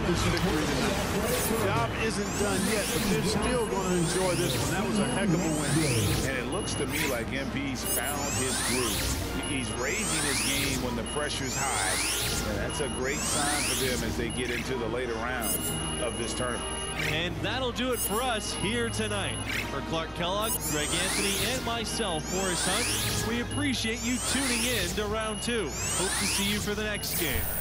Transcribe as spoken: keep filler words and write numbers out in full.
this victory tonight. The job isn't done yet, but they're still going to enjoy this one. That was a heck of a win. And it looks to me like M P's found his groove. He's raising his game when the pressure's high. And that's a great sign for them as they get into the later rounds of this tournament. And that'll do it for us here tonight. For Clark Kellogg, Greg Anthony, and myself, Forrest Hunt, we appreciate you tuning in to round two. Hope to see you for the next game.